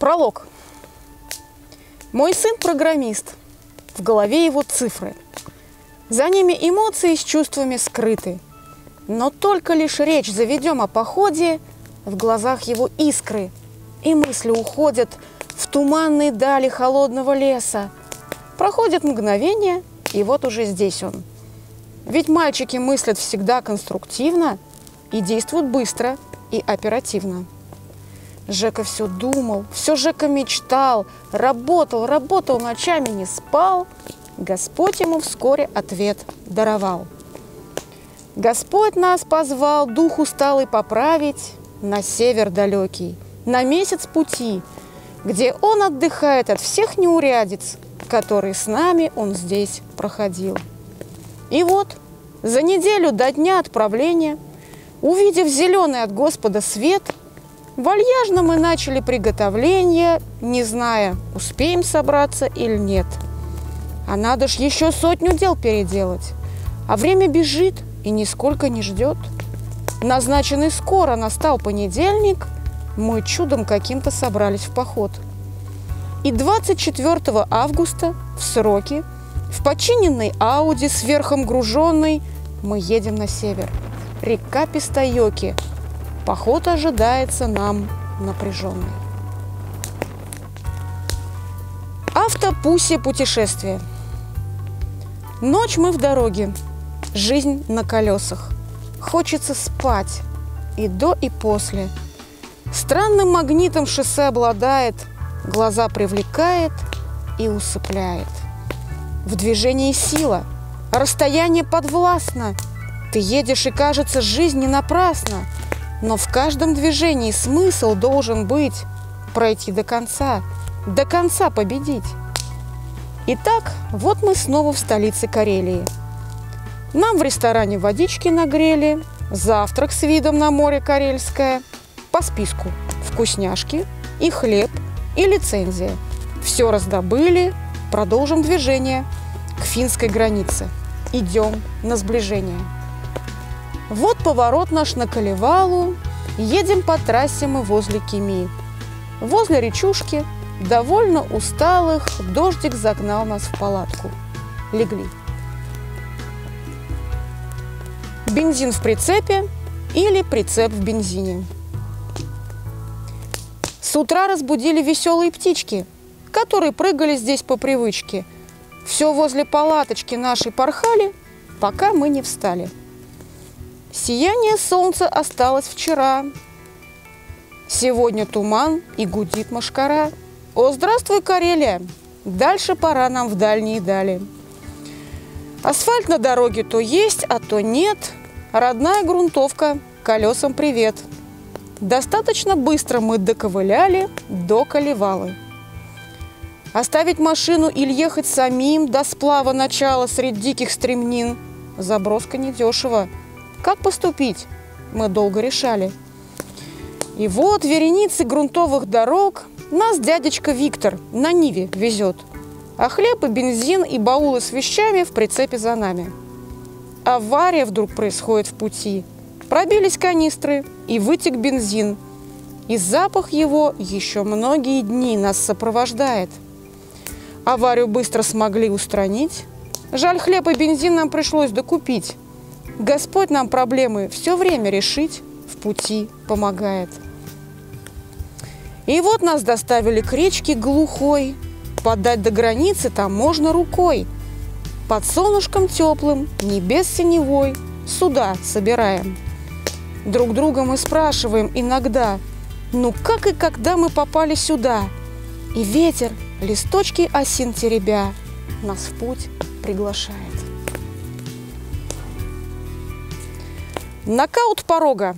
Пролог. Мой сын программист. В голове его цифры. За ними эмоции с чувствами скрыты. Но только лишь речь заведем о походе, в глазах его искры, и мысли уходят в туманные дали холодного леса. Проходит мгновение, и вот уже здесь он. Ведь мальчики мыслят всегда конструктивно и действуют быстро и оперативно. Жека все думал, все Жека мечтал, работал ночами, не спал. Господь ему вскоре ответ даровал. Господь нас позвал, дух усталый поправить, на север далекий, на месяц пути, где он отдыхает от всех неурядиц, которые с нами он здесь проходил. И вот за неделю до дня отправления, увидев зеленый от Господа свет, вальяжно мы начали приготовление, не зная, успеем собраться или нет. А надо ж еще 100 дел переделать, а время бежит и нисколько не ждет. Назначенный скоро настал понедельник, мы чудом каким-то собрались в поход. И 24 августа в сроки, в починенной Ауди сверхом груженной, мы едем на север. Река Пистайоки. Поход ожидается нам напряженный. Автопуси путешествие. Ночь мы в дороге. Жизнь на колесах. Хочется спать и до, и после. Странным магнитом шоссе обладает, глаза привлекает и усыпляет. В движении сила, расстояние подвластно. Ты едешь, и кажется, жизнь не напрасна. Но в каждом движении смысл должен быть пройти до конца победить. Итак, вот мы снова в столице Карелии. Нам в ресторане водички нагрели, завтрак с видом на море Карельское, по списку вкусняшки и хлеб, и лицензия. Все раздобыли, продолжим движение к финской границе. Идем на сближение. Вот поворот наш на Калевалу, едем по трассе мы возле Кеми. Возле речушки, довольно усталых, дождик загнал нас в палатку. Легли. Бензин в прицепе или прицеп в бензине. С утра разбудили веселые птички, которые прыгали здесь по привычке. Все возле палаточки нашей порхали, пока мы не встали. Сияние солнца осталось вчера. Сегодня туман и гудит мошкара. О, здравствуй, Карелия! Дальше пора нам в дальние дали. Асфальт на дороге то есть, а то нет. Родная грунтовка, колесам привет. Достаточно быстро мы доковыляли до Калевалы. Оставить машину или ехать самим до сплава начала средь диких стремнин. Заброска недешево. Как поступить? Мы долго решали. И вот вереницы грунтовых дорог нас дядечка Виктор на Ниве везет. А хлеб и бензин и баулы с вещами в прицепе за нами. Авария вдруг происходит в пути. Пробились канистры и вытек бензин. И запах его еще многие дни нас сопровождает. Аварию быстро смогли устранить. Жаль, хлеб и бензин нам пришлось докупить. Господь нам проблемы все время решить в пути помогает. И вот нас доставили к речке глухой. Подать до границы там можно рукой. Под солнышком теплым, небес синевой, суда собираем. Друг друга мы спрашиваем иногда, ну как и когда мы попали сюда? И ветер, листочки осин теребя, нас в путь приглашает. Нокаут порога.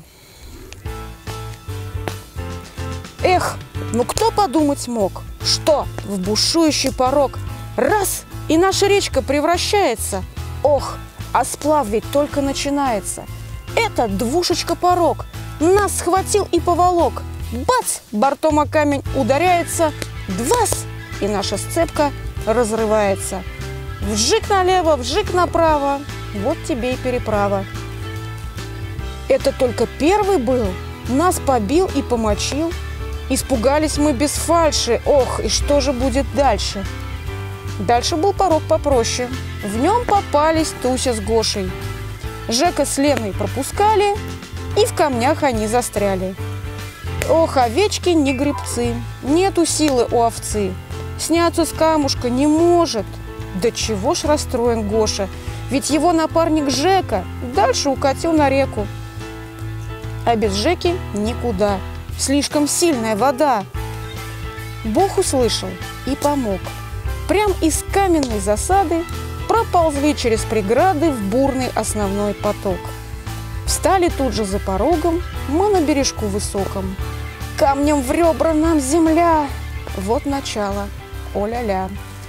Эх, ну кто подумать мог, что в бушующий порог раз и наша речка превращается. Ох, а сплав ведь только начинается. Это двушечка порог нас схватил и поволок. Бац! Бортом о камень ударяется. Двас! И наша сцепка разрывается. Вжик налево, вжик направо. Вот тебе и переправа. Это только первый был. Нас побил и помочил. Испугались мы без фальши. Ох, и что же будет дальше? Дальше был порог попроще. В нем попались Туся с Гошей. Жека с Леной пропускали, и в камнях они застряли. Ох, овечки не гребцы, нету силы у овцы. Сняться с камушка не может. Да чего ж расстроен Гоша, ведь его напарник Жека дальше укатил на реку. А без Жеки никуда, слишком сильная вода. Бог услышал и помог. Прям из каменной засады проползли через преграды в бурный основной поток. Встали тут же за порогом мы на бережку высоком. Камнем в ребра нам земля. Вот начало. О-ля-ля.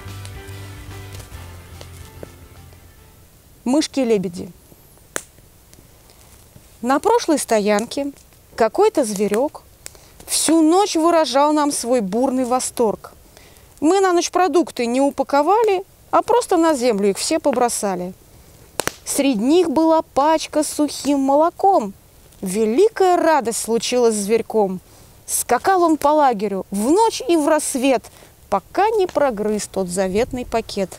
Мышки-лебеди. На прошлой стоянке какой-то зверек всю ночь выражал нам свой бурный восторг. Мы на ночь продукты не упаковали, а просто на землю их все побросали. Среди них была пачка с сухим молоком. Великая радость случилась с зверьком. Скакал он по лагерю в ночь и в рассвет, пока не прогрыз тот заветный пакет.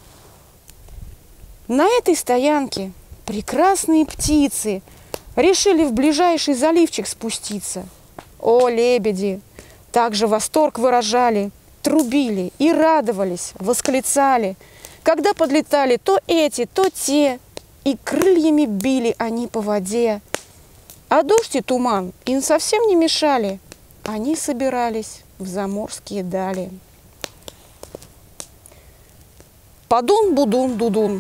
На этой стоянке прекрасные птицы решили в ближайший заливчик спуститься. О, лебеди! Также восторг выражали, трубили и радовались, восклицали, когда подлетали то эти, то те, и крыльями били они по воде. А дождь и туман им совсем не мешали, они собирались в заморские дали. Падун-будун-дудун.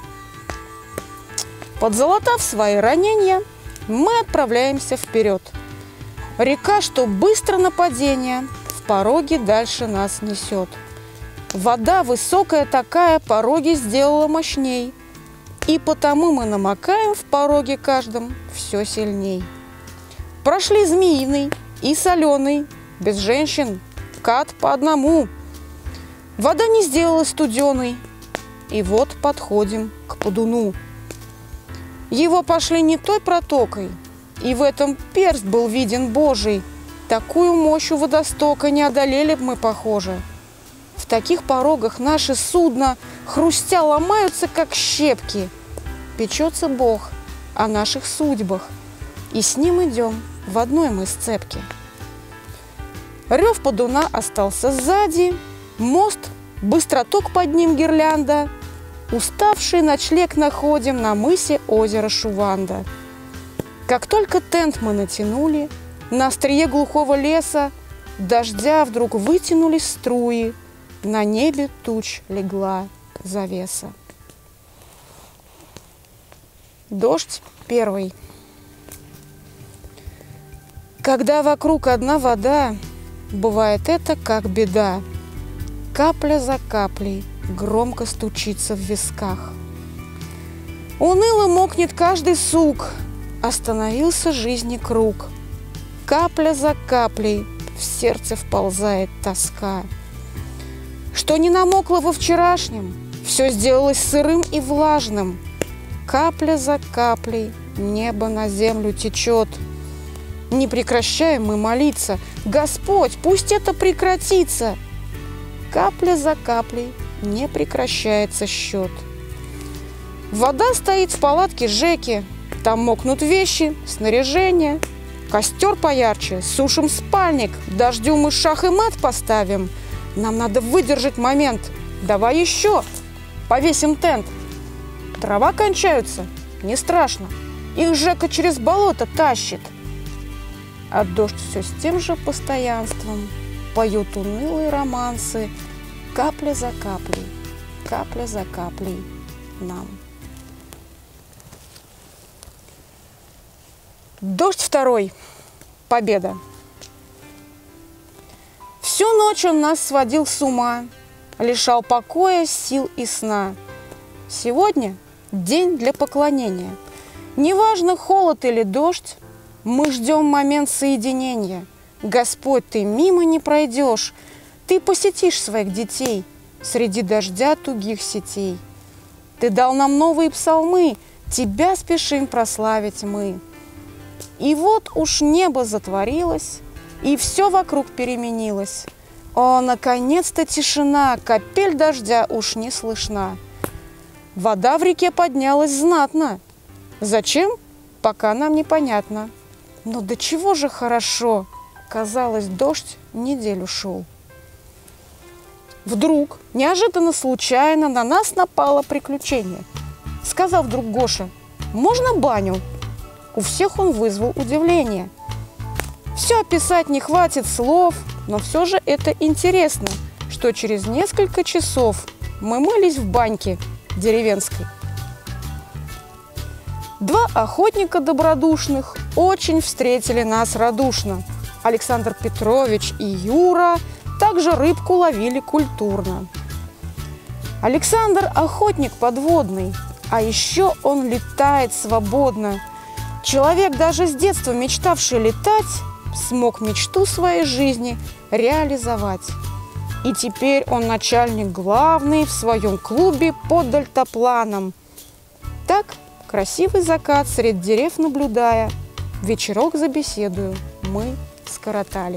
Подзолотав свои ранения, мы отправляемся вперед. Река, что быстро на падение, в пороге дальше нас несет. Вода высокая такая, пороги сделала мощней, и потому мы намокаем в пороге каждом все сильней. Прошли Змеиный и Соленый, без женщин, кат по одному. Вода не сделалась студеной, и вот подходим к Падуну. Его пошли не той протокой, и в этом перст был виден Божий. Такую мощь у водостока не одолели б мы, похоже. В таких порогах наши судна, хрустя, ломаются, как щепки. Печется Бог о наших судьбах, и с ним идем в одной мы сцепке. Рев Падуна остался сзади, мост, быстроток под ним гирлянда. Уставший ночлег находим на мысе озера Шуванда. Как только тент мы натянули, на острие глухого леса дождя вдруг вытянулись струи, на небе туч легла завеса. Дождь первый. Когда вокруг одна вода, бывает это как беда. Капля за каплей громко стучится в висках. Уныло мокнет каждый сук, остановился жизни круг. Капля за каплей в сердце вползает тоска. Что не намокло во вчерашнем, все сделалось сырым и влажным. Капля за каплей небо на землю течет. Не прекращаем мы молиться: Господь, пусть это прекратится. Капля за каплей не прекращается счет. Вода стоит в палатке Жеки, там мокнут вещи, снаряжение. Костер поярче, сушим спальник, дождю мы шах и мат поставим. Нам надо выдержать момент, давай еще, повесим тент. Дрова кончаются, не страшно, их Жека через болото тащит. А дождь все с тем же постоянством поют унылые романсы, капля за каплей нам. Дождь второй. Победа. Всю ночь он нас сводил с ума, лишал покоя, сил и сна. Сегодня день для поклонения. Неважно, холод или дождь, мы ждем момент соединения. Господь, ты мимо не пройдешь, ты посетишь своих детей среди дождя тугих сетей. Ты дал нам новые псалмы, тебя спешим прославить мы. И вот уж небо затворилось, и все вокруг переменилось. О, наконец-то тишина, капель дождя уж не слышна. Вода в реке поднялась знатно. Зачем? Пока нам непонятно. Но до чего же хорошо. Казалось, дождь неделю шел. Вдруг, неожиданно случайно, на нас напало приключение. Сказал вдруг Гоша: «Можно баню?» У всех он вызвал удивление. Все описать не хватит слов, но все же это интересно, что через несколько часов мы мылись в баньке деревенской. Два охотника добродушных очень встретили нас радушно. Александр Петрович и Юра также рыбку ловили культурно. Александр – охотник подводный, а еще он летает свободно. Человек, даже с детства мечтавший летать, смог мечту своей жизни реализовать. И теперь он начальник главный в своем клубе под дельтапланом. Так, красивый закат средь дерев наблюдая, вечерок за беседою мы скоротали.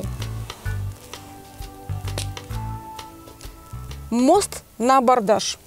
Мост на абордаж.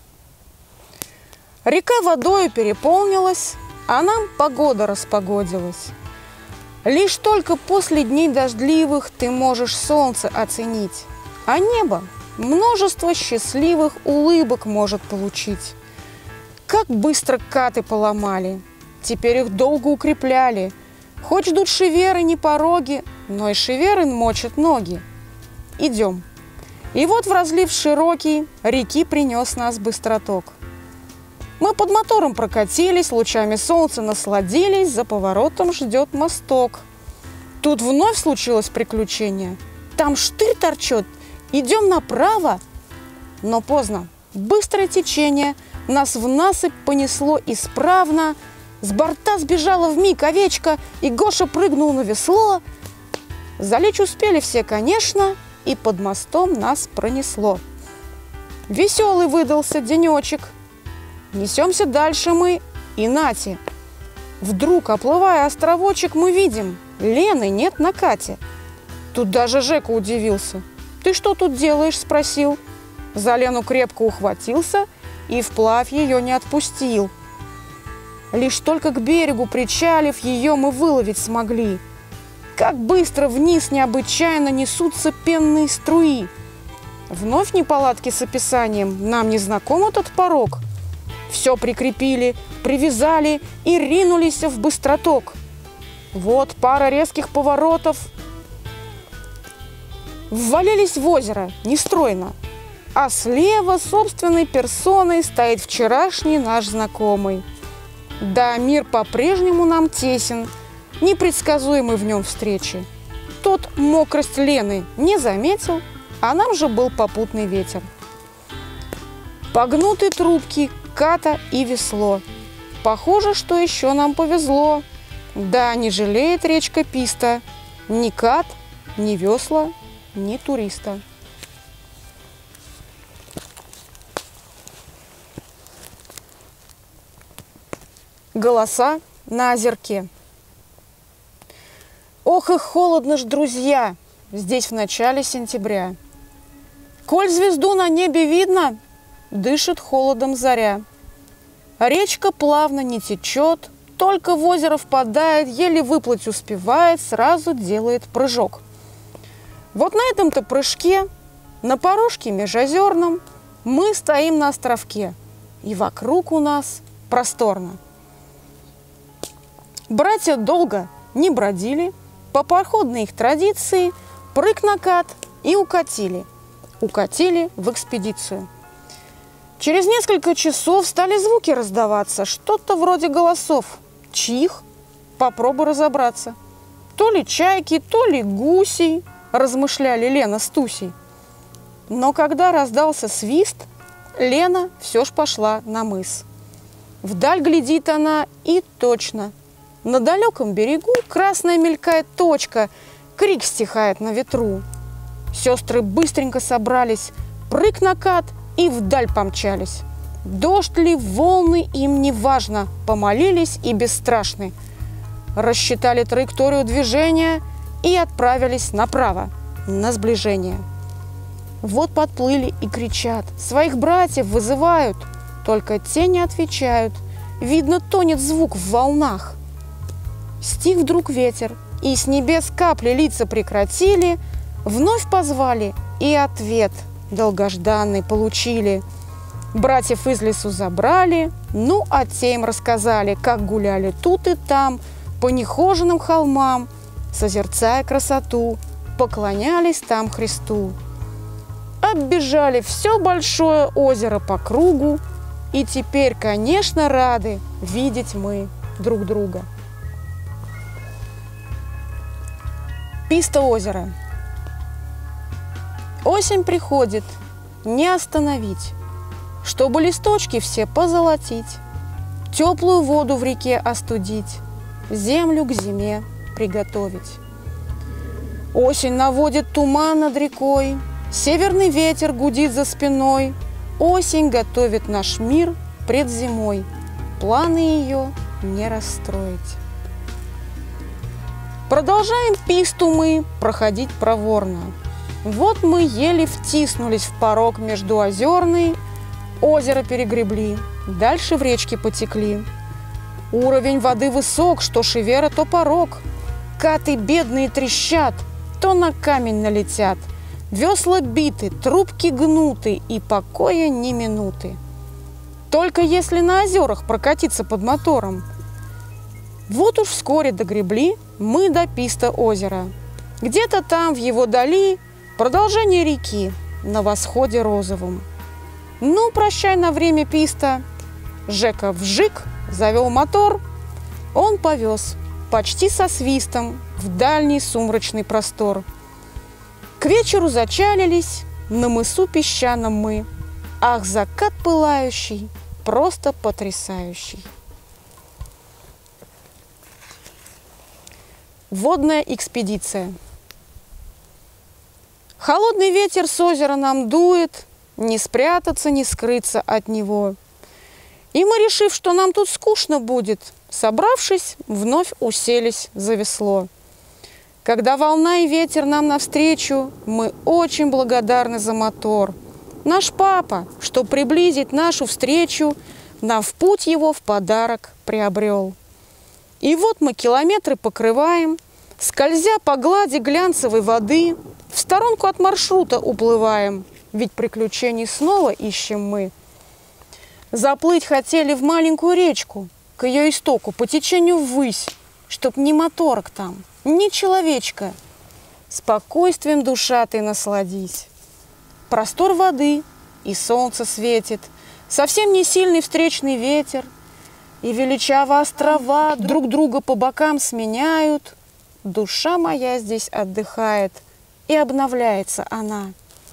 Река водою переполнилась, а нам погода распогодилась. Лишь только после дней дождливых ты можешь солнце оценить, а небо множество счастливых улыбок может получить. Как быстро каты поломали, теперь их долго укрепляли. Хоть ждут шеверы не пороги, но и шеверы мочат ноги. Идем. И вот в разлив широкий реки принес нас быстроток. Мы под мотором прокатились, лучами солнца насладились, за поворотом ждет мосток. Тут вновь случилось приключение. Там штырь торчет, идем направо. Но поздно, быстрое течение нас в насыпь понесло исправно. С борта сбежала вмиг овечка, и Гоша прыгнул на весло. Залечь успели все, конечно, и под мостом нас пронесло. Веселый выдался денечек. Несемся дальше мы, и нате. Вдруг, оплывая островочек, мы видим, Лены нет на кате. Тут даже Жека удивился. «Ты что тут делаешь?» – спросил. За Лену крепко ухватился и вплавь ее не отпустил. Лишь только к берегу причалив, ее мы выловить смогли. Как быстро вниз необычайно несутся пенные струи. Вновь неполадки с описанием, нам не знаком этот порог. Все прикрепили, привязали и ринулись в быстроток. Вот пара резких поворотов. Ввалились в озеро, нестройно. А слева собственной персоной стоит вчерашний наш знакомый. Да, мир по-прежнему нам тесен, непредсказуемый в нем встречи. Тот мокрость Лены не заметил, а нам же был попутный ветер. Погнуты трубки, ката и весло. Похоже, что еще нам повезло. Да, не жалеет речка Писта ни кат, ни весла, ни туриста. Голоса на озерке. Ох и холодно ж, друзья, здесь в начале сентября. Коль звезду на небе видно, дышит холодом заря. Речка плавно не течет, только в озеро впадает, еле выплыть успевает, сразу делает прыжок. Вот на этом-то прыжке, на порожке межозерном, мы стоим на островке, и вокруг у нас просторно. Братья долго не бродили, по походной их традиции прыг на кат и укатили. Укатили в экспедицию. Через несколько часов стали звуки раздаваться, что-то вроде голосов. Чьих? Попробуй разобраться. То ли чайки, то ли гуси, размышляли Лена с Тусей. Но когда раздался свист, Лена все ж пошла на мыс. Вдаль глядит она и точно. На далеком берегу красная мелькает точка, крик стихает на ветру. Сестры быстренько собрались, прыг на кат и вдаль помчались. Дождь ли, волны, им не важно, помолились и бесстрашны. Рассчитали траекторию движения и отправились направо, на сближение. Вот подплыли и кричат, своих братьев вызывают, только те не отвечают, видно, тонет звук в волнах. Стих вдруг ветер, и с небес капли литься прекратили, вновь позвали, и ответ долгожданный получили. Братьев из лесу забрали, ну а те им рассказали, как гуляли тут и там, по нехоженным холмам, созерцая красоту, поклонялись там Христу. Оббежали все большое озеро по кругу, и теперь, конечно, рады видеть мы друг друга. Писта озера. Осень приходит, не остановить, чтобы листочки все позолотить, теплую воду в реке остудить, землю к зиме приготовить. Осень наводит туман над рекой, северный ветер гудит за спиной. Осень готовит наш мир пред зимой, планы ее не расстроить. Продолжаем писту мы проходить проворно. Вот мы еле втиснулись в порог между озерной, озеро перегребли, дальше в речке потекли. Уровень воды высок, что шевера, то порог. Каты бедные трещат, то на камень налетят. Весла биты, трубки гнуты, и покоя ни минуты. Только если на озерах прокатиться под мотором. Вот уж вскоре догребли мы до писта озера. Где-то там, в его дали, продолжение реки на восходе розовом. Ну, прощай на время писта. Жека вжик, завел мотор. Он повез, почти со свистом, в дальний сумрачный простор. К вечеру зачалились, на мысу песчаном мы. Ах, закат пылающий, просто потрясающий. Водная экспедиция. Холодный ветер с озера нам дует, не спрятаться, не скрыться от него. И мы, решив, что нам тут скучно будет, собравшись, вновь уселись за весло. Когда волна и ветер нам навстречу, мы очень благодарны за мотор. Наш папа, что приблизить нашу встречу, нам в путь его в подарок приобрел. И вот мы километры покрываем, скользя по глади глянцевой воды, в сторонку от маршрута уплываем, ведь приключений снова ищем мы. Заплыть хотели в маленькую речку, к ее истоку, по течению ввысь, чтоб ни моторок там, ни человечка. Спокойствием душа ты насладись. Простор воды, и солнце светит, совсем не сильный встречный ветер, и величаво острова друг друга по бокам сменяют. Душа моя здесь отдыхает, и обновляется она.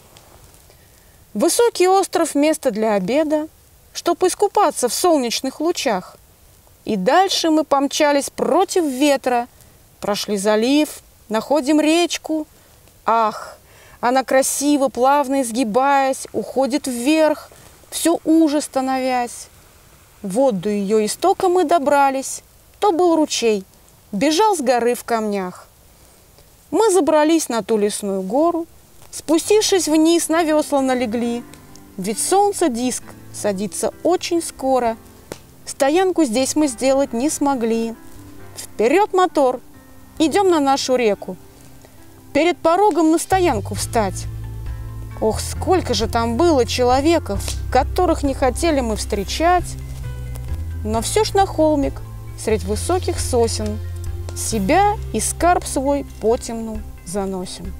Высокий остров – место для обеда, чтоб искупаться в солнечных лучах. И дальше мы помчались против ветра, прошли залив, находим речку. Ах, она красиво, плавно изгибаясь, уходит вверх, все уже становясь. Вот до ее истока мы добрались, то был ручей, бежал с горы в камнях. Мы забрались на ту лесную гору, спустившись вниз, на весла налегли, ведь солнце диск садится очень скоро. Стоянку здесь мы сделать не смогли. Вперед мотор, идем на нашу реку. Перед порогом на стоянку встать. Ох, сколько же там было человеков, которых не хотели мы встречать. Но все ж на холмик, средь высоких сосен, себя и скарб свой потемну заносим.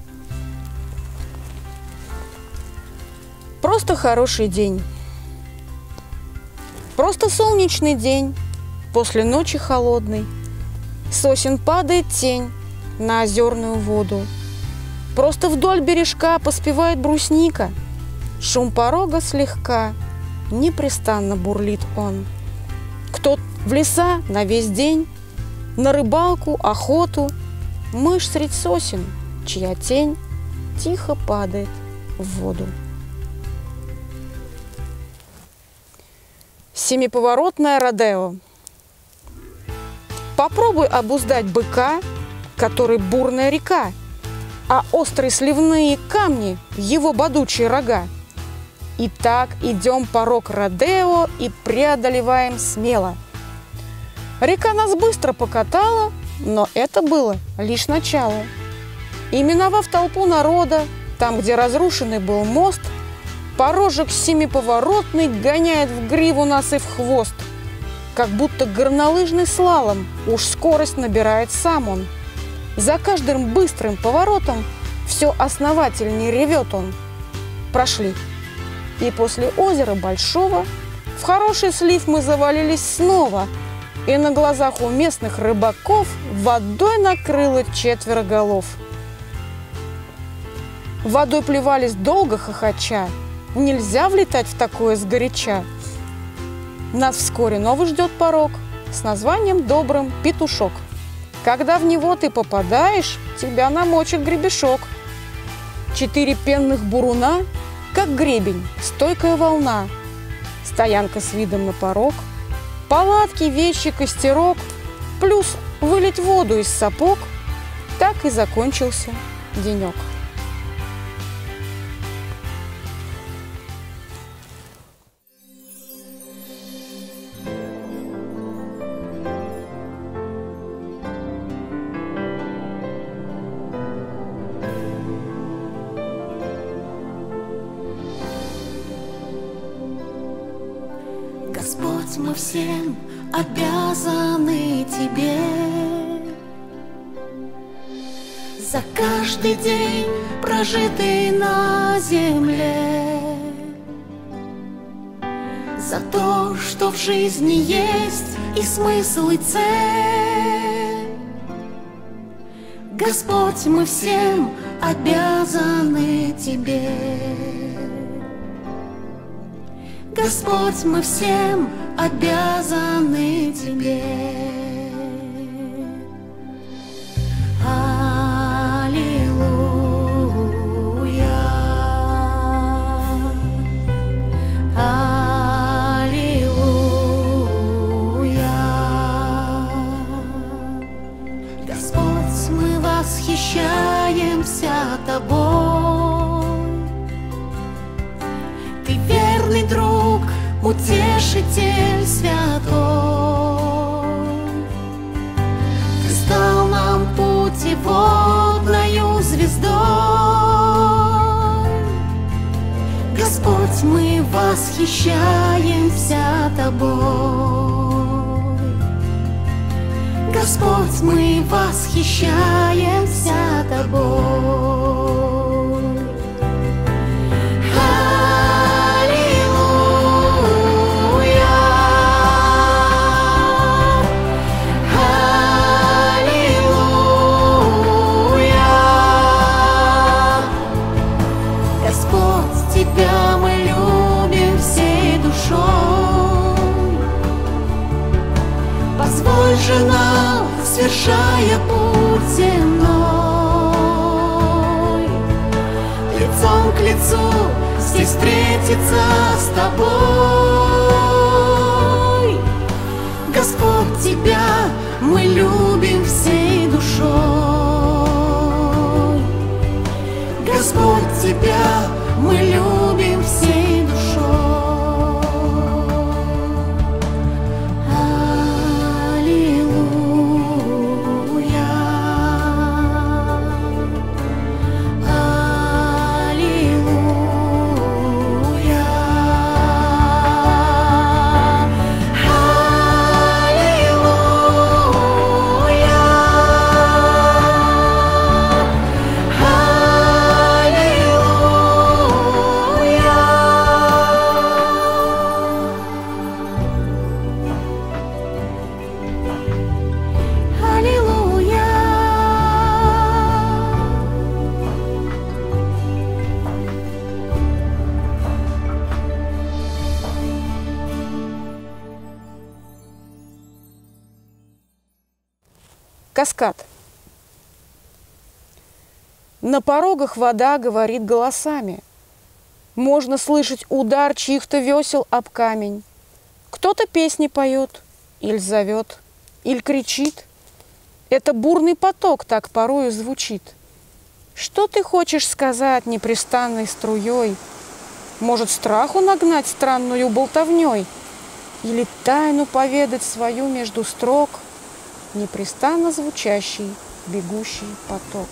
Просто хороший день. Просто солнечный день, после ночи холодной. С сосен падает тень на озерную воду. Просто вдоль бережка поспевает брусника. Шум порога слегка, непрестанно бурлит он. Кто в леса на весь день, на рыбалку, охоту, мышь средь сосен, чья тень тихо падает в воду. Семиповоротное родео. Попробуй обуздать быка, который бурная река, а острые сливные камни – его бодучие рога. И так идем порог Родео и преодолеваем смело. Река нас быстро покатала, но это было лишь начало. И миновав толпу народа, там, где разрушенный был мост, порожек семиповоротный гоняет в гриву нас и в хвост. Как будто горнолыжный слалом, уж скорость набирает сам он. За каждым быстрым поворотом все основательнее ревет он. Прошли. И после озера Большого в хороший слив мы завалились снова, и на глазах у местных рыбаков водой накрыло 4 голов. Водой плевались долго хохоча, нельзя влетать в такое сгоряча. Нас вскоре новый ждет порог с названием добрым Петушок. Когда в него ты попадаешь, тебя намочит гребешок. 4 пенных буруна, как гребень, стойкая волна, стоянка с видом на порог, палатки, вещи, костерок, плюс вылить воду из сапог. Так и закончился денек. Господь, мы всем обязаны Тебе за каждый день, прожитый на земле, за то, что в жизни есть и смысл, и цель. Господь, мы всем обязаны Тебе. Господь, мы всем обязаны Тебе. Аллилуйя, аллилуйя. Господь, мы восхищаемся Тобой. Ты верный друг, Утешитель святой. Ты стал нам путеводною звездой. Господь, мы восхищаемся Тобой. Господь, мы восхищаемся Тобой. Тебя мы любим всей душой. Позволь же нам, свершая путь земной, лицом к лицу здесь встретиться с Тобой. Господь, Тебя мы любим всей душой. Господь, Тебя мы любим всей душой. Аллилуйя, аллилуйя, Каскад. На порогах вода говорит голосами. Можно слышать удар чьих-то весел об камень. Кто-то песни поет, или зовет, или кричит. Это бурный поток так порою звучит. Что ты хочешь сказать непрестанной струей? Может, страху нагнать странную болтовней? Или тайну поведать свою между строк? Непрестанно звучащий, бегущий поток.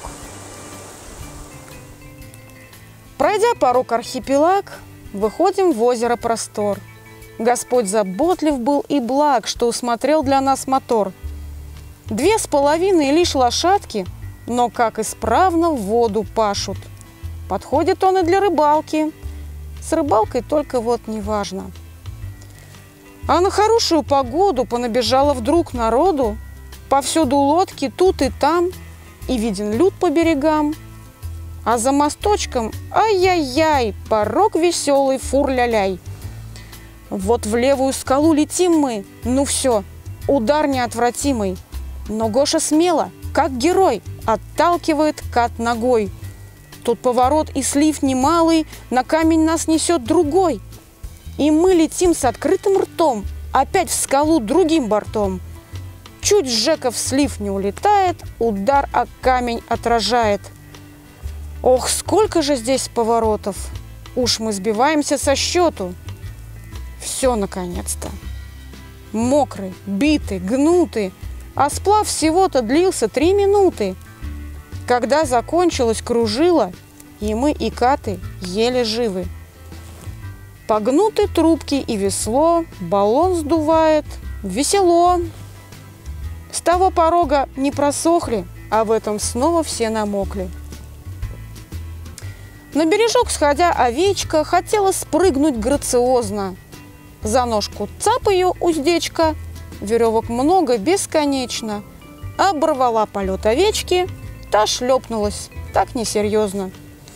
Пройдя порог архипелаг, выходим в озеро простор. Господь заботлив был и благ, что усмотрел для нас мотор. 2,5 лишь лошадки, но как исправно в воду пашут. Подходит он и для рыбалки. С рыбалкой только вот неважно. А на хорошую погоду понабежало вдруг народу. Повсюду лодки тут и там, и виден люд по берегам. А за мосточком, ай-яй-яй, порог веселый, фур-ля-ляй. Вот в левую скалу летим мы, ну все, удар неотвратимый. Но Гоша смело, как герой, отталкивает кат ногой. Тут поворот и слив немалый, на камень нас несет другой. И мы летим с открытым ртом, опять в скалу другим бортом. Чуть Жека в слив не улетает, удар о камень отражает. Ох, сколько же здесь поворотов! Уж мы сбиваемся со счету. Все, наконец-то. Мокрый, битый, гнутый, а сплав всего-то длился 3 минуты. Когда закончилось кружило, и мы, и каты, еле живы. Погнуты трубки и весло, баллон сдувает, весело. С того порога не просохли, а в этом снова все намокли. На бережок сходя, овечка хотела спрыгнуть грациозно. За ножку цап ее уздечка, веревок много бесконечно. Оборвала полет овечки, та шлепнулась, так несерьезно.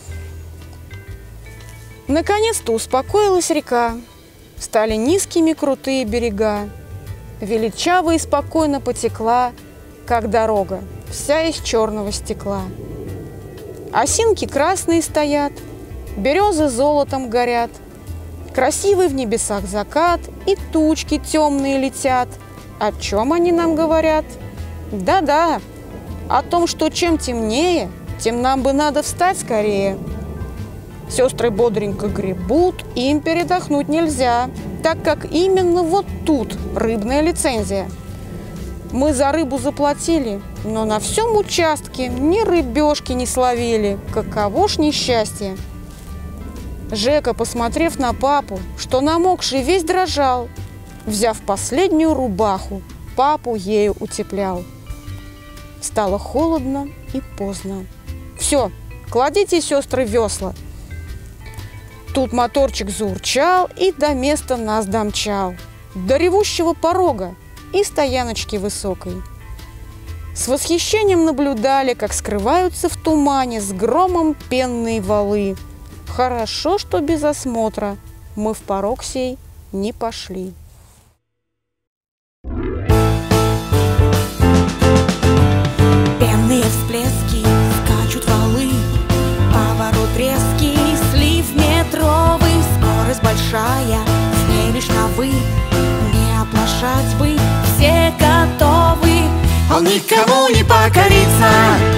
Наконец-то успокоилась река, стали низкими крутые берега. Величаво и спокойно потекла, как дорога, вся из черного стекла. Осинки красные стоят, березы золотом горят. Красивый в небесах закат, и тучки темные летят. О чем они нам говорят? Да-да, о том, что чем темнее, тем нам бы надо встать скорее. Сестры бодренько гребут, им передохнуть нельзя, так как именно вот тут рыбная лицензия. Мы за рыбу заплатили, но на всем участке ни рыбешки не словили. Каково ж несчастье! Жека, посмотрев на папу, что намокший весь дрожал, взяв последнюю рубаху, папу ею утеплял. Стало холодно и поздно. Все, кладите, сестры, весла. Тут моторчик заурчал и до места нас домчал, до ревущего порога и стояночки высокой. С восхищением наблюдали, как скрываются в тумане с громом пенные валы. Хорошо, что без осмотра мы в порог сей не пошли. Пенные всплески, скачут валы, поворот резкий, слив метровый, скорость большая, с ней лишь на вы, не оплошать бы, все готовы, он никому не покорится.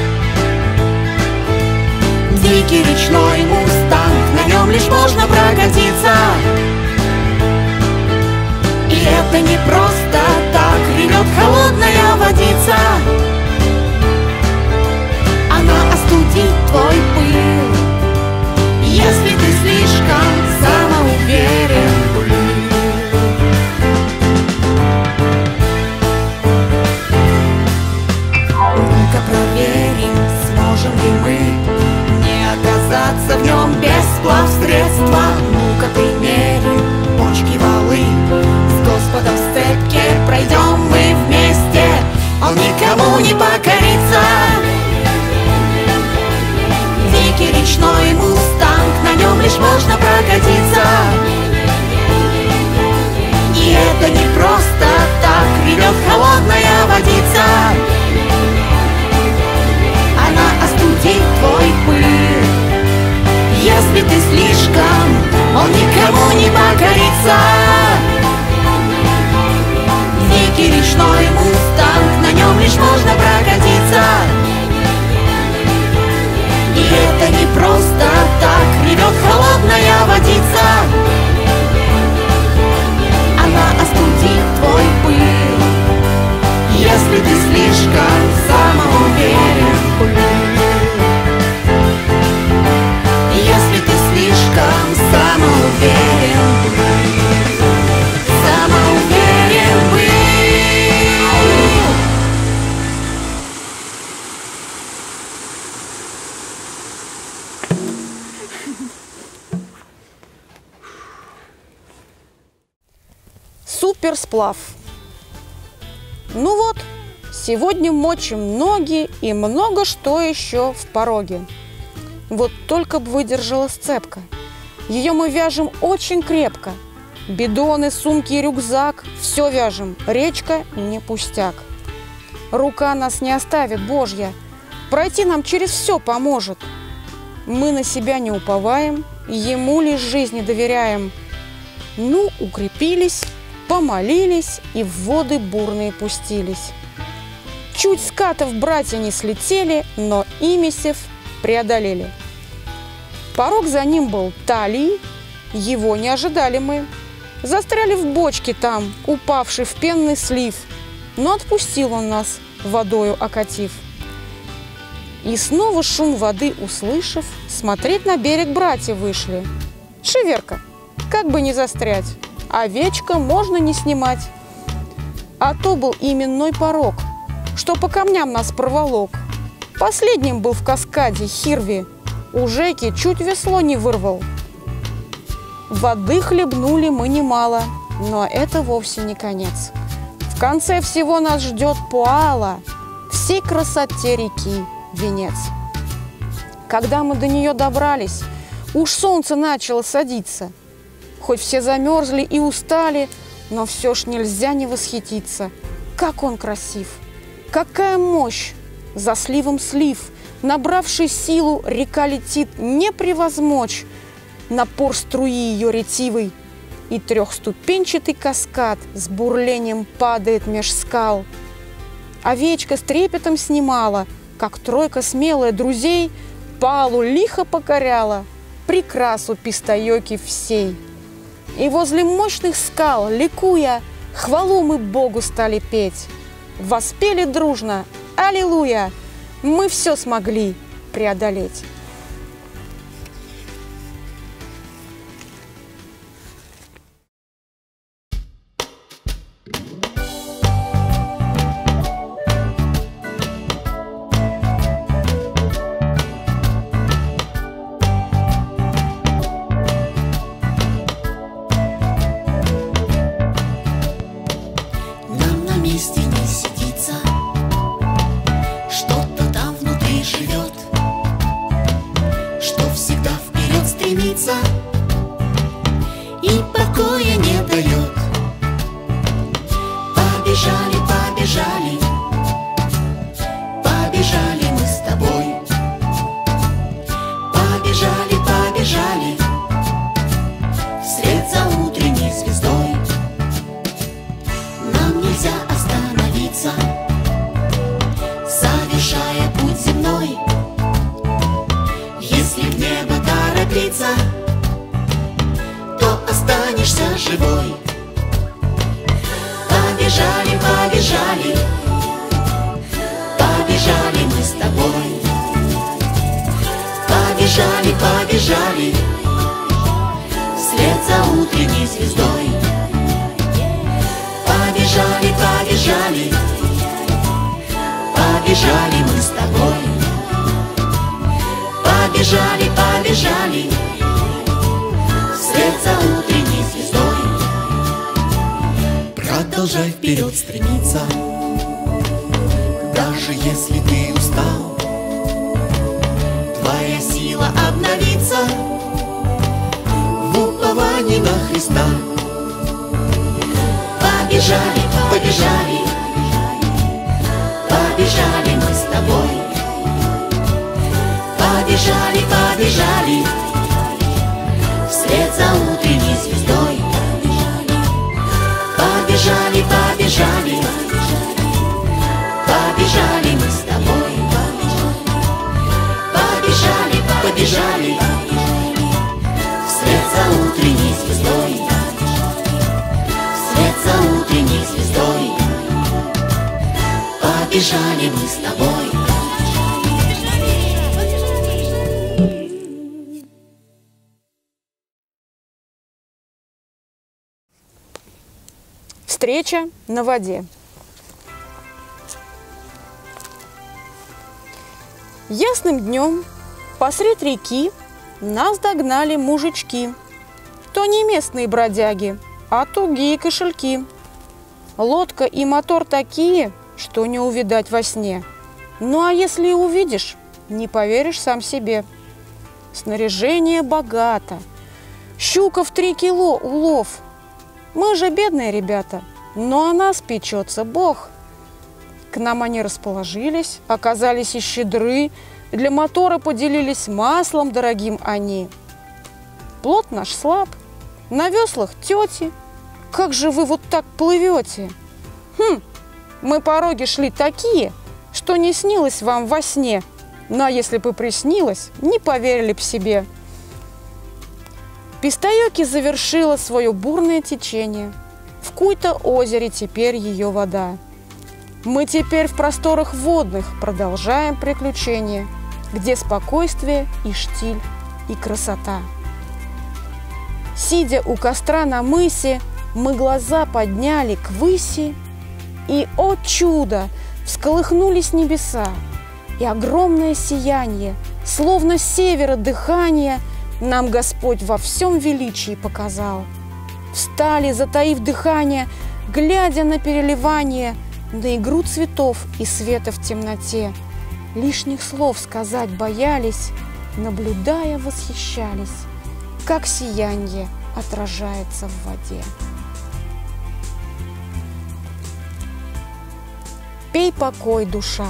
Дикий речной мустанг, на нем лишь можно прокатиться. И это не просто так, ревет холодная водица. Она остудит твой пыл, если ты слишком самоуверен был. Ну-ка проверим, сможем ли мы не оказаться в нем без плавсредства. Ну-ка примерим почки, валы, с Господом в сцепке пройдем мы вместе, он никому не покорится. Дикий речной мустанг, на нем лишь можно прокатиться. И это не просто так, ревет холодная водица. Она остудит твой пыл, если ты слишком, он никому не покорится. Дикий речной мустанг, на нем лишь можно прокатиться. суперсплав. Ну вот, сегодня мочим ноги и много что еще в пороге. Вот только б выдержала сцепка. Ее мы вяжем очень крепко. Бидоны, сумки и рюкзак – все вяжем. Речка не пустяк. Рука нас не оставит, Божья. Пройти нам через все поможет. Мы на себя не уповаем, ему лишь жизни доверяем. Ну, укрепились, помолились и в воды бурные пустились. Чуть скатов братья не слетели, но Имисев преодолели. Порог за ним был талией, его не ожидали мы. Застряли в бочке там, упавший в пенный слив, но отпустил он нас, водою окатив. И снова шум воды услышав, смотреть на берег братья вышли. Шеверка, как бы не застрять, овечка можно не снимать. А то был именной порог, что по камням нас проволок. Последним был в каскаде Хирви, у Жеки чуть весло не вырвал. Воды хлебнули мы немало, но это вовсе не конец. В конце всего нас ждет Пуала, всей красоте реки венец. Когда мы до нее добрались, уж солнце начало садиться. Хоть все замерзли и устали, но все ж нельзя не восхититься. Как он красив! Какая мощь! За сливом слив, набравший силу, река летит не превозмочь. Напор струи ее ретивый, и трехступенчатый каскад с бурлением падает меж скал. Овечка с трепетом снимала, как тройка смелая друзей Палу лихо покоряла, прекрасу пистойоки всей. И возле мощных скал, ликуя, хвалу мы Богу стали петь. Воспели дружно «Аллилуйя!» Мы все смогли преодолеть. И покоя не дает. Побежали, побежали, побежали мы с тобой. Побежали, побежали вслед за утренней звездой. Нам нельзя остановиться, совершая путь земной. Если в небо торопиться, останешься живой. Побежали, побежали, побежали мы с тобой. Побежали, побежали вслед за утренней звездой. Побежали, побежали, побежали мы с тобой. Побежали, побежали вслед за утренней звездой. Продолжай вперед стремиться, даже если ты устал. Твоя сила обновится в уповании на Христа. Побежали, побежали, побежали мы с тобой. Побежали, побежали вслед за утренней звездой. Побежали, побежали, побежали мы с тобой. Побежали, побежали вслед за утренней звездой. Вслед за утренней звездой. Побежали мы с тобой. Встреча на воде. Ясным днем посред реки нас догнали мужички. То не местные бродяги, а тугие кошельки. Лодка и мотор такие, что не увидать во сне. Ну а если и увидишь, не поверишь сам себе. Снаряжение богато. Щука в 3 кило улов. Мы же бедные ребята, но о нас печется Бог. К нам они расположились, оказались и щедры, для мотора поделились маслом дорогим они. Плот наш слаб, на веслах тети. Как же вы вот так плывете? Мы пороги шли такие, что не снилось вам во сне. Но если бы приснилось, не поверили б себе. Пистаёки завершила свое бурное течение. В Куйто озере теперь ее вода. Мы теперь в просторах водных продолжаем приключения, где спокойствие и штиль, и красота. Сидя у костра на мысе, мы глаза подняли к выси, и, о чудо, всколыхнулись небеса, и огромное сияние, словно с севера дыхание, нам Господь во всем величии показал. Встали, затаив дыхание, глядя на переливание, на игру цветов и света в темноте. Лишних слов сказать боялись, наблюдая, восхищались, как сияние отражается в воде. Пей покой, душа.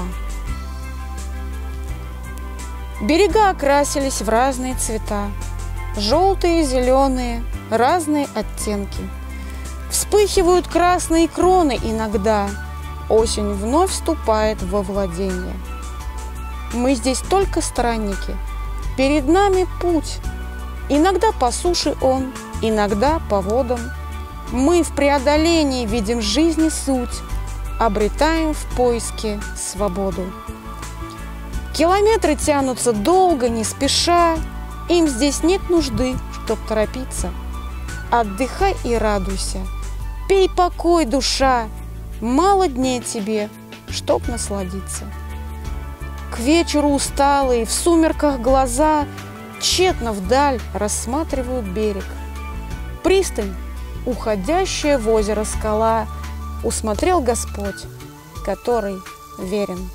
Берега окрасились в разные цвета, желтые, зеленые, разные оттенки. Вспыхивают красные кроны иногда, осень вновь вступает во владение. Мы здесь только странники, перед нами путь, иногда по суше он, иногда по водам. Мы в преодолении видим жизни суть, обретаем в поиске свободу. Километры тянутся долго, не спеша, им здесь нет нужды, чтоб торопиться. Отдыхай и радуйся, пей покой, душа, мало дней тебе, чтоб насладиться. К вечеру усталые, в сумерках глаза тщетно вдаль рассматривают берег. Пристань, уходящая в озеро скала, усмотрел Господь, который верен.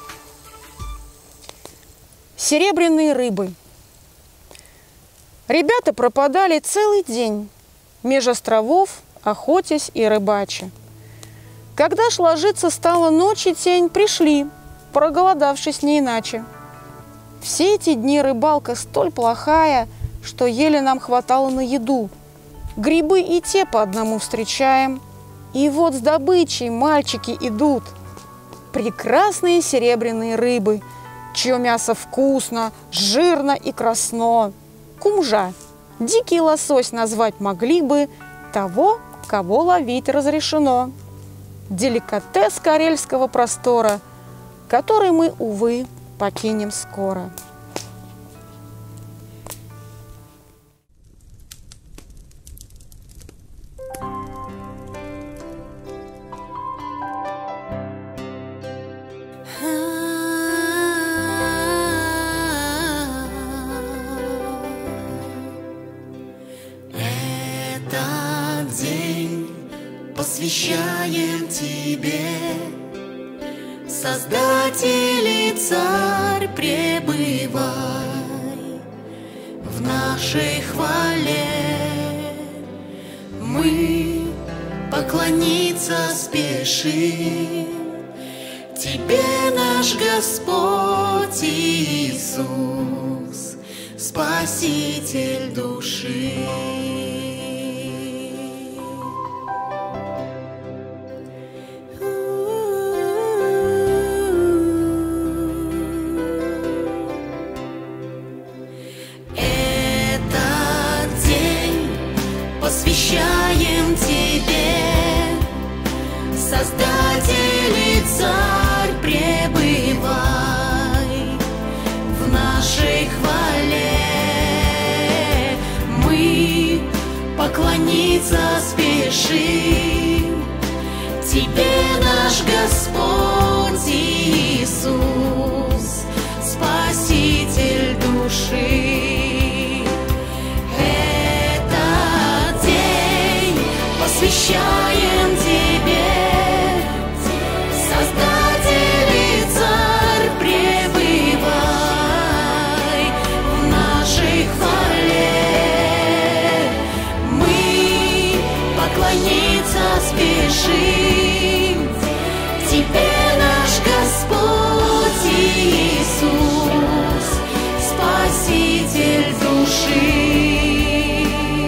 Серебряные рыбы. Ребята пропадали целый день меж островов, охотясь и рыбача. Когда ж ложиться стала ночь и тень, пришли, проголодавшись не иначе. Все эти дни рыбалка столь плохая, что еле нам хватало на еду. Грибы и те по одному встречаем, и вот с добычей мальчики идут. Прекрасные серебряные рыбы, чье мясо вкусно, жирно и красно. Кумжа, дикий лосось назвать могли бы того, кого ловить разрешено. Деликатес карельского простора, который мы, увы, покинем скоро. Этот день посвящаем Тебе, Создатель и Царь, пребывай в нашей хвале. Мы поклониться спешим Тебе, наш Господь Иисус, Спаситель души. Посвящаем Тебе, Создатель и Царь, пребывай в нашей хвале. Мы поклониться спешим Тебе, наш Господь Иисус, Спаситель души. Посвящаем Тебе, спешим. Тебе наш Господь Иисус, Спаситель души.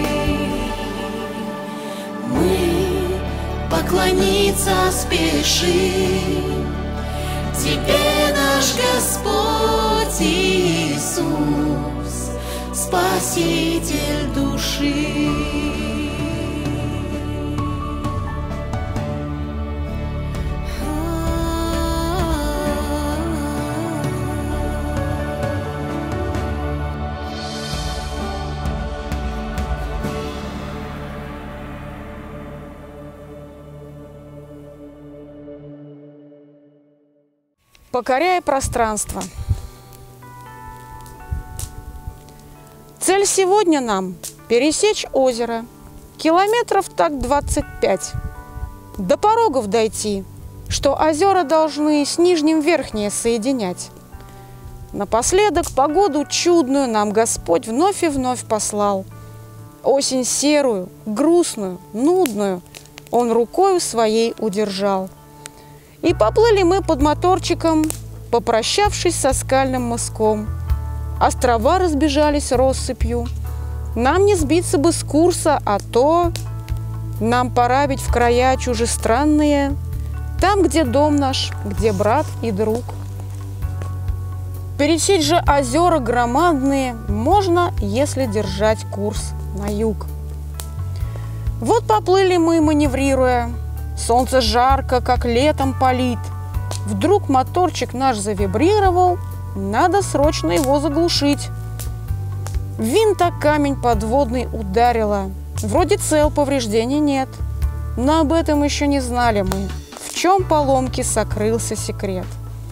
Мы поклониться спешим. Тебе наш Господь Иисус, Спаситель души. Покоряя пространство. Цель сегодня нам – пересечь озеро. Километров так 25. До порогов дойти, что озера должны с нижним верхнее соединять. Напоследок погоду чудную нам Господь вновь и вновь послал. Осень серую, грустную, нудную Он рукою своей удержал. И поплыли мы под моторчиком, попрощавшись со скальным мыском. Острова разбежались россыпью. Нам не сбиться бы с курса, а то нам пора ведь в края чужестранные, там, где дом наш, где брат и друг. Пересечь же озера громадные можно, если держать курс на юг. Вот поплыли мы, маневрируя. Солнце жарко, как летом палит. Вдруг моторчик наш завибрировал, надо срочно его заглушить. Винта камень подводный ударила. Вроде цел, повреждений нет. Но об этом еще не знали мы, в чем поломки сокрылся секрет.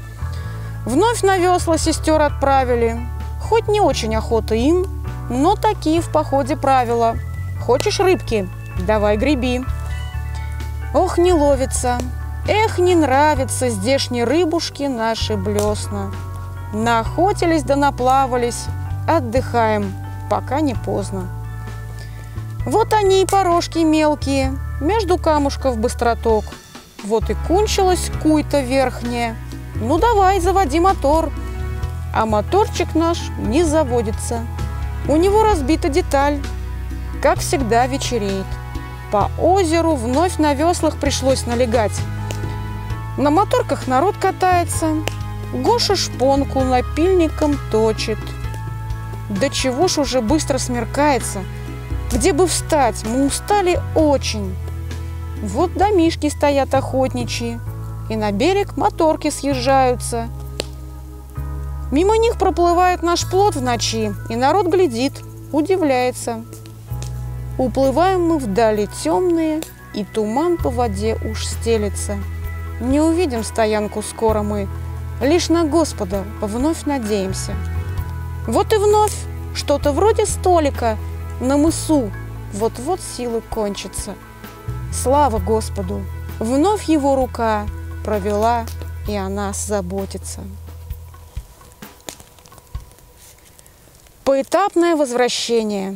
Вновь на весла сестер отправили. Хоть не очень охота им, но такие в походе правила. Хочешь рыбки? Давай греби. Ох, не ловится, эх, не нравится здешней рыбушки наши блесна. Наохотились да наплавались, отдыхаем, пока не поздно. Вот они и порожки мелкие, между камушков быстроток. Вот и кончилась куй-то верхняя. Ну давай, заводи мотор. А моторчик наш не заводится. У него разбита деталь, как всегда вечереет. По озеру вновь на веслах пришлось налегать. На моторках народ катается. Гоша шпонку напильником точит. Да чего ж уже быстро смеркается. Где бы встать? Мы устали очень. Вот домишки стоят охотничьи, и на берег моторки съезжаются. Мимо них проплывает наш плот в ночи, и народ глядит, удивляется. Уплываем мы вдали темные, и туман по воде уж стелется. Не увидим стоянку скоро мы, лишь на Господа вновь надеемся. Вот и вновь что-то вроде столика на мысу, вот-вот силы кончатся. Слава Господу! Вновь Его рука провела и о нас заботится. Поэтапное возвращение.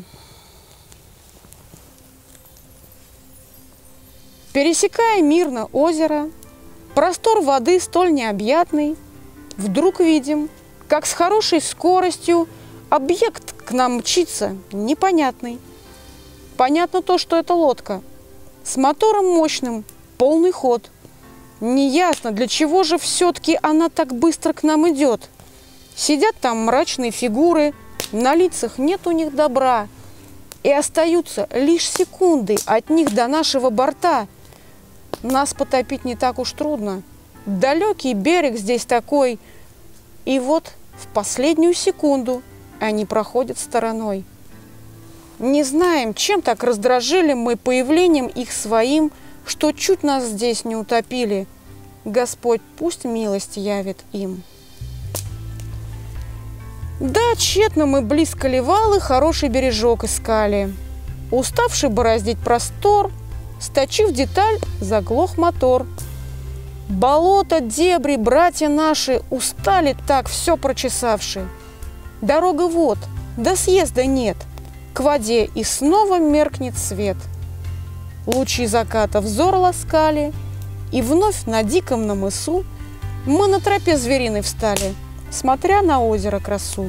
Пересекая мирно озеро, простор воды столь необъятный, вдруг видим, как с хорошей скоростью объект к нам мчится непонятный. Понятно то, что это лодка. С мотором мощным, полный ход. Неясно, для чего же все-таки она так быстро к нам идет. Сидят там мрачные фигуры, на лицах нет у них добра. И остаются лишь секунды от них до нашего борта. Нас потопить не так уж трудно. Далекий берег здесь такой. И вот в последнюю секунду они проходят стороной. Не знаем, чем так раздражили мы появлением их своим, что чуть нас здесь не утопили. Господь пусть милость явит им. Да, тщетно мы близко левалы хороший бережок искали. Уставший бороздить простор, сточив деталь, заглох мотор. Болото, дебри, братья наши, устали так, все прочесавши. Дорога вот, до съезда нет, к воде и снова меркнет свет. лучи заката взор ласкали, и вновь на диком на мысу мы на тропе звериной встали, смотря на озеро красу.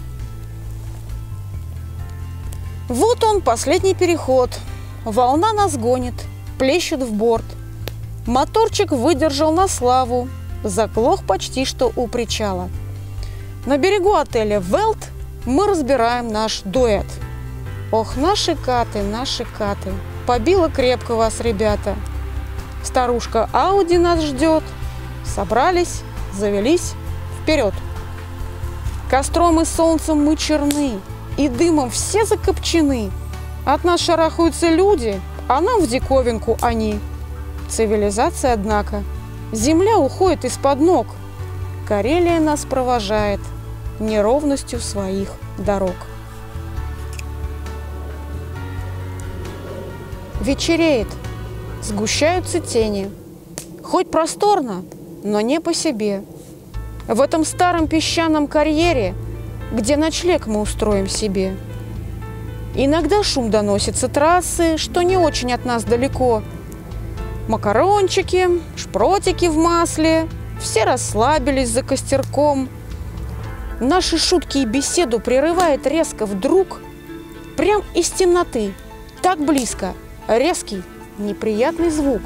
Вот он, последний переход, волна нас гонит, плещет в борт. Моторчик выдержал на славу, заглох почти что у причала. На берегу отеля «Велт» мы разбираем наш дуэт. Ох, наши каты, побило крепко вас, ребята. Старушка Ауди нас ждет. Собрались, завелись, вперед. Костром и солнцем мы черны, и дымом все закопчены. От нас шарахаются люди, а нам в диковинку они. Цивилизация, однако, земля уходит из-под ног. Карелия нас провожает неровностью своих дорог. Вечереет, сгущаются тени. Хоть просторно, но не по себе. В этом старом песчаном карьере, где ночлег мы устроим себе. Иногда шум доносится трассы, что не очень от нас далеко. Макарончики, шпротики в масле, все расслабились за костерком. Наши шутки и беседу прерывает резко вдруг, прям из темноты, так близко, резкий, неприятный звук.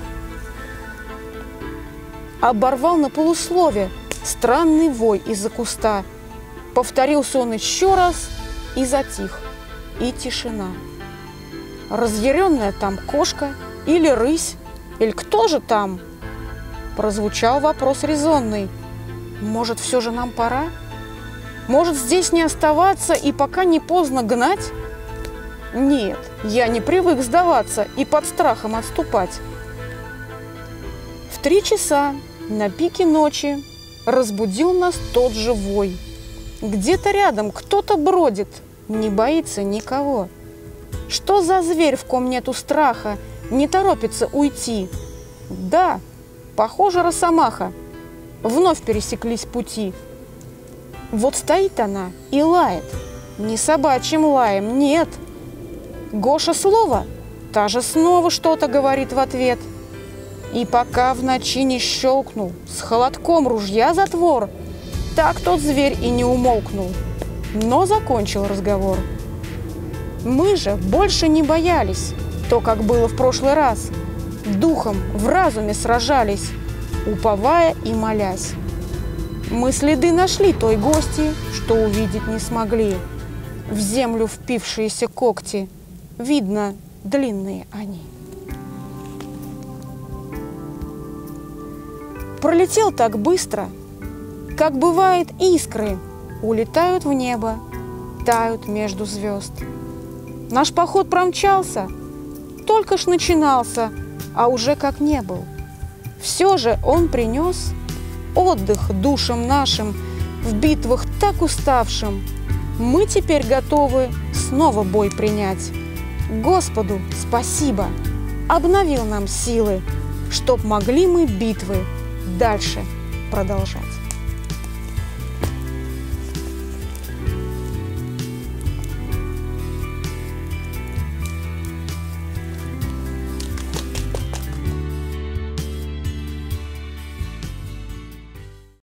Оборвал на полуслове странный вой из-за куста. Повторился он еще раз и затих, и тишина. Разъяренная там кошка или рысь, или кто же там? Прозвучал вопрос резонный. Может, все же нам пора? Может, здесь не оставаться и пока не поздно гнать? Нет, я не привык сдаваться и под страхом отступать. В 3 часа на пике ночи разбудил нас тот же вой. Где-то рядом кто-то бродит, не боится никого. Что за зверь, в ком нету страха, не торопится уйти? Да, похоже, росомаха. Вновь пересеклись пути. Вот стоит она и лает. Не собачьим лаем, нет. Гоша слово, та же снова что-то говорит в ответ. И пока в ночи не щелкнул с холодком ружья затвор, так тот зверь и не умолкнул, но закончил разговор. Мы же больше не боялись, то, как было в прошлый раз. Духом в разуме сражались, уповая и молясь. Мы следы нашли той гости, что увидеть не смогли. В землю впившиеся когти, видно, длинные они. Пролетел так быстро, как бывает искры, улетают в небо, тают между звезд. Наш поход промчался, только ж начинался, а уже как не был. Все же он принес отдых душам нашим, в битвах так уставшим. Мы теперь готовы снова бой принять. Господу спасибо, обновил нам силы, чтоб могли мы битвы дальше продолжать.